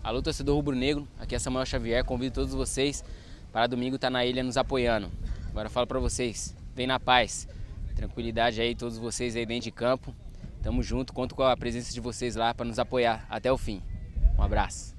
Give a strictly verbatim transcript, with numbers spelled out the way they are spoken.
Alô, torcedor rubro-negro, aqui é Samuel Xavier, convido todos vocês para domingo estar na ilha nos apoiando. Agora eu falo para vocês, vem na paz, tranquilidade aí, todos vocês aí dentro de campo. Tamo junto, conto com a presença de vocês lá para nos apoiar até o fim. Um abraço.